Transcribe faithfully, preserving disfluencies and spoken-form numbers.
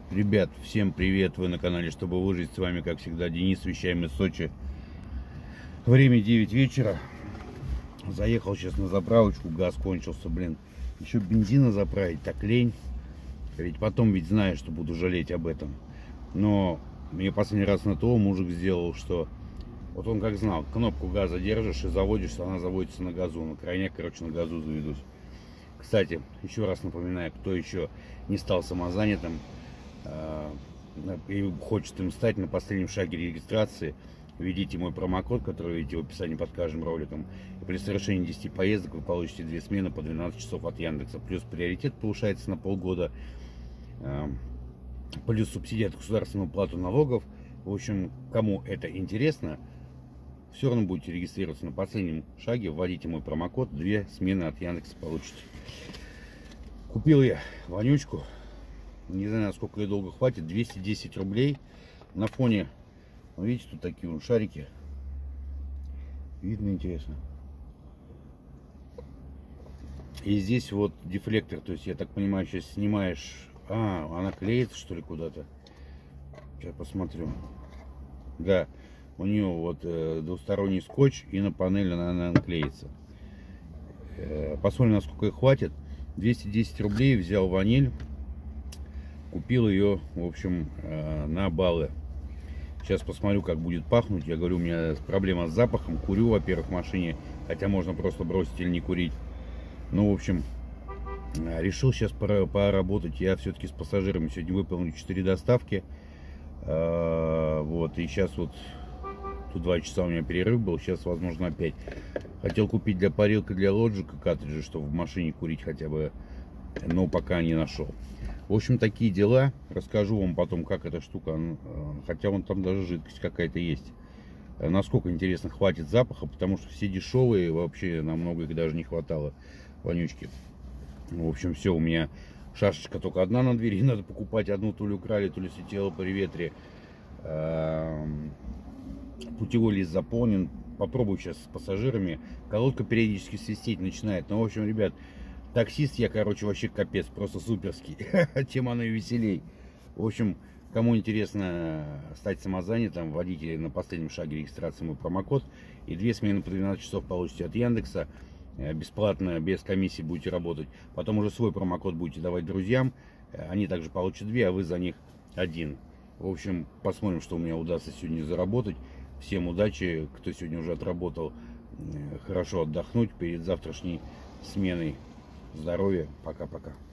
Ребят, всем привет! Вы на канале Чтобы Выжить. С вами, как всегда, Денис. Вещаем из Сочи. Время девять вечера. Заехал сейчас на заправочку. Газ кончился, блин. Еще бензина заправить, так лень. Ведь потом ведь знаю, что буду жалеть об этом. Но мне последний раз на ТО мужик сделал, что... Вот он как знал, кнопку газа держишь и заводишься, она заводится на газу. На крайняк, короче, на газу заведусь. Кстати, еще раз напоминаю, кто еще не стал самозанятым и хочет им стать, на последнем шаге регистрации введите мой промокод, который видите в описании под каждым роликом, и при совершении десяти поездок вы получите две смены по двенадцать часов от Яндекса, плюс приоритет повышается на полгода, плюс субсидия от государственную плату налогов. В общем, кому это интересно, все равно будете регистрироваться на последнем шаге, вводите мой промокод, две смены от Яндекса получите. Купил я вонючку. Не знаю, насколько ей долго хватит. двести десять рублей. На фоне, ну, видите, тут такие вот шарики. Видно, интересно. И здесь вот дефлектор. То есть, я так понимаю, сейчас снимаешь... А, она клеится, что ли, куда-то? Сейчас посмотрю. Да, у нее вот э, двусторонний скотч, и на панели она, она клеится. Э, посмотрим, насколько ей хватит. двести десять рублей, взял ваниль. Купил ее, в общем, на баллы. Сейчас посмотрю, как будет пахнуть. Я говорю, у меня проблема с запахом. Курю, во-первых, в машине. Хотя можно просто бросить или не курить. Ну, в общем, решил сейчас поработать. Я все-таки с пассажирами сегодня выполню четыре доставки. Вот, и сейчас вот... Тут два часа у меня перерыв был. Сейчас, возможно, опять. Хотел купить для парилки, для лоджика картриджи, чтобы в машине курить хотя бы. Но пока не нашел. В общем, такие дела. Расскажу вам потом, как эта штука. Хотя вон там даже жидкость какая-то есть. Насколько, интересно, хватит запаха. Потому что все дешевые. Вообще намного их даже не хватало. Вонючки. В общем, все. У меня шашечка только одна на двери. Надо покупать одну. То ли украли, то ли слетела при ветре. Путевой лист заполнен. Попробую сейчас с пассажирами. Колодка периодически свистеть начинает. Ну, в общем, ребят... Таксист я, короче, вообще капец, просто суперский. Чем оно и веселей. В общем, кому интересно стать самозанятым, вводите на последнем шаге регистрации мой промокод. И две смены по двенадцать часов получите от Яндекса. Бесплатно, без комиссии будете работать. Потом уже свой промокод будете давать друзьям. Они также получат две, а вы за них один. В общем, посмотрим, что у меня удастся сегодня заработать. Всем удачи, кто сегодня уже отработал. Хорошо отдохнуть перед завтрашней сменой. Здоровья. Пока-пока.